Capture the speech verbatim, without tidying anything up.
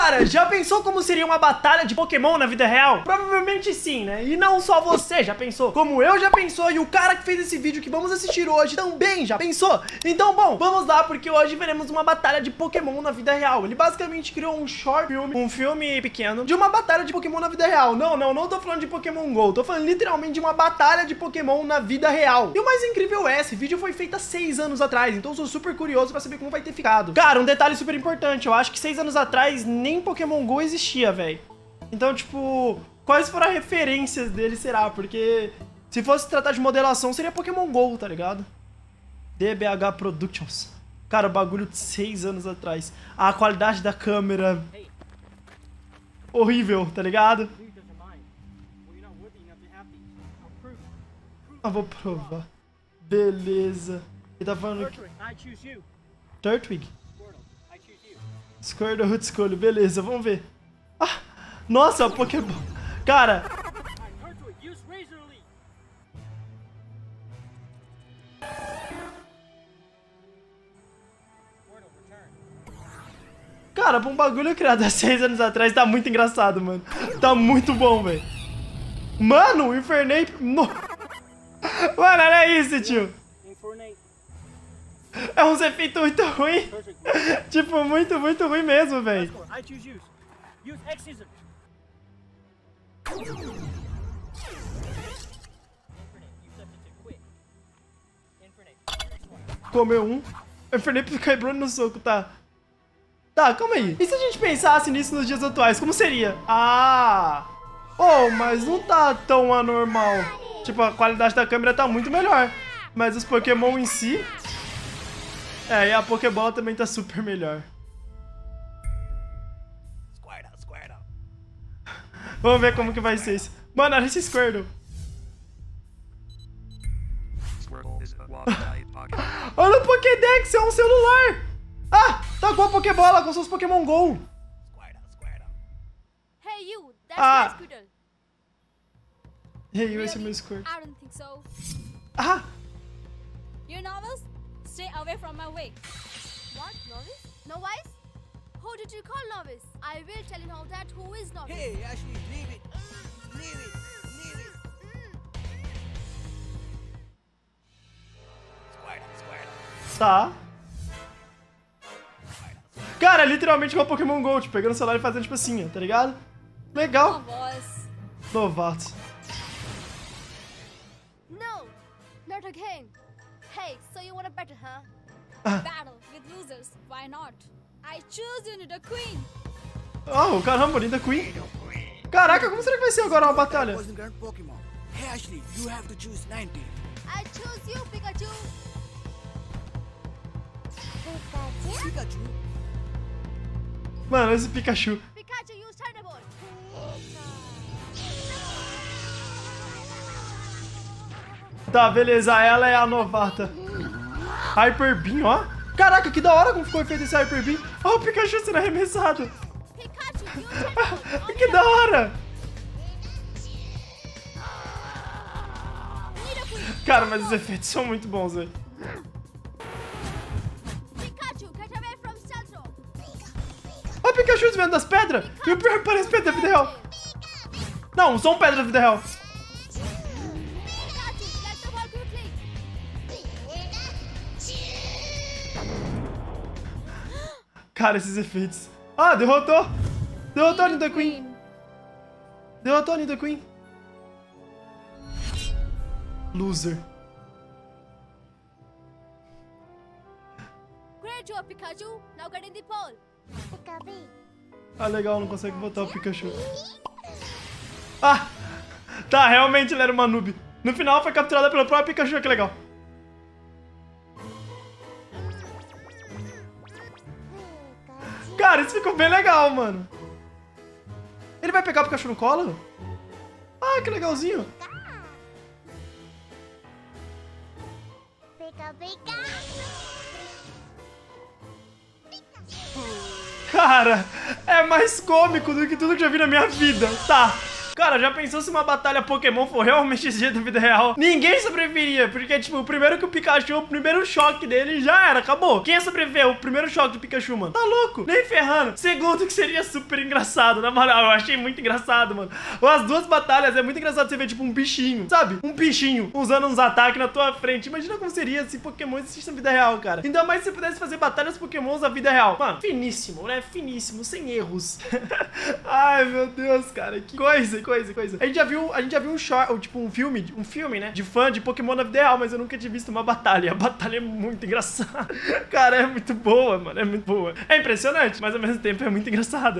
Cara, já pensou como seria uma batalha de Pokémon na vida real? Provavelmente sim, né? E não só você já pensou, como eu já pensou e o cara que fez esse vídeo que vamos assistir hoje também já pensou. Então, bom, vamos lá, porque hoje veremos uma batalha de Pokémon na vida real. Ele basicamente criou um short filme, um filme pequeno, de uma batalha de Pokémon na vida real. Não, não, não tô falando de Pokémon GO, tô falando literalmente de uma batalha de Pokémon na vida real. E o mais incrível é, esse vídeo foi feito há seis anos atrás, então eu sou super curioso pra saber como vai ter ficado. Cara, um detalhe super importante, eu acho que seis anos atrás nem Pokémon GO existia, velho. Então, tipo, quais foram as referências dele, será? Porque se fosse tratar de modelação, seria Pokémon GO, tá ligado? D B H Productions. Cara, o bagulho de seis anos atrás. A qualidade da câmera... horrível, tá ligado? Ah, vou provar. Beleza. Ele tá falando que... Turtwig. Squirtle, eu te escolho. Beleza, vamos ver. Ah, nossa, Pokémon. Cara... Cara, pra um bagulho criado há seis anos atrás, tá muito engraçado, mano. Tá muito bom, velho. Mano, o Infernape... No... Mano, olha isso, tio. É uns efeitos muito ruins. Tipo, muito, muito ruim mesmo, velho. Comeu um. O Infernape quebrou no soco, tá? Tá, calma aí. E se a gente pensasse nisso nos dias atuais, como seria? Ah! Oh, mas não tá tão anormal. Tipo, a qualidade da câmera tá muito melhor. Mas os Pokémon em si... É, e a Pokébola também tá super melhor. Squirtle, Squirtle. Vamos ver como que vai ser isso. Mano, olha esse Squirtle. Olha o Pokédex, é um celular. Ah, tá com a Pokébola com seus Pokémon GO. Hey you, that's Ah. my Squirtle. Hey, you, esse é meu Squirtle. I don't think so. Ah, You novice? Stay away from my way. What, novice? Novice? Who did you call novice? I will tell you now that who is novice. Hey, Ashley, leave it. Leave it. Leave it. tá. Cara, é literalmente igual Pokémon GO, tipo, pegando o celular e fazendo tipo assim, ó, tá ligado? Legal. Novice. Novato. No, not again. Hey, so you want a battle, huh? Ah. Battle with losers. Why not? I choose you, Nidoqueen. Oh, caramba, linda Queen. Caraca, como será que vai ser agora uma batalha? Wasn't grand Pokemon. Hey, Ashley, you have to choose nineteen. I choose you, Pikachu. Pikachu. Mano, esse Pikachu. Pikachu, use Thunderbolt. Tá, beleza, ela é a novata. Hyper Beam, ó. Caraca, que da hora como ficou feito esse Hyper Beam. Ó, o Pikachu sendo arremessado. Pikachu, use Thunderbolt. Que da hora. Nidoqueen. Cara, mas os efeitos são muito bons, velho. Pikachu, get away from Steltro. Ó, o Pikachu desviando das pedras. E o pior parece pedra da vida real. Não, são pedras da vida real. Pikachu, let the ball quickly. Cara, esses efeitos. Ah, derrotou. Derrotou a Nidoqueen. Derrotou a Nidoqueen. Loser. Great job, Pikachu. Now get in the pole. Ah, legal, não consegue botar o Pikachu. Ah! Tá, realmente ele era uma noob. No final foi capturada pelo próprio Pikachu, que legal. Cara, isso ficou bem legal, mano. Ele vai pegar o Pikachu no colo? Ah, que legalzinho. Cara, é mais cômico do que tudo que eu já vi na minha vida. Tá, Cara, já pensou se uma batalha Pokémon for realmente esse jeito da vida real? Ninguém sobreviveria, porque, tipo, o primeiro que o Pikachu, o primeiro choque dele já era, acabou. Quem ia sobreviver? O primeiro choque do Pikachu, mano. Tá louco? Nem ferrando. Segundo, que seria super engraçado, na moral, eu achei muito engraçado, mano. As duas batalhas, é muito engraçado você ver, tipo, um bichinho, sabe? Um bichinho usando uns ataques na tua frente. Imagina como seria se Pokémon existisse na vida real, cara. Ainda mais se você pudesse fazer batalhas Pokémons na vida real. Mano, finíssimo, né? Finíssimo, sem erros. Ai, meu Deus, cara. Que coisa, coisa, coisa. A gente já viu, a gente já viu um short, tipo, um filme, um filme, né? De fã de Pokémon na vida real, mas eu nunca tinha visto uma batalha. A batalha é muito engraçada. Cara, é muito boa, mano. É muito boa. É impressionante, mas ao mesmo tempo é muito engraçado.